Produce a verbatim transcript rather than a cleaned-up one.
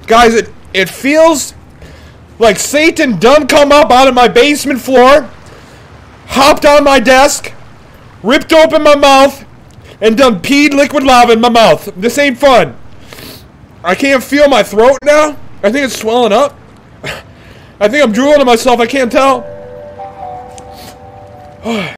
Guys, it, it feels like Satan done come up out of my basement floor, hopped on my desk, ripped open my mouth, and done peed liquid lava in my mouth. This ain't fun. I can't feel my throat now. I think it's swelling up. I think I'm drooling on myself. I can't tell.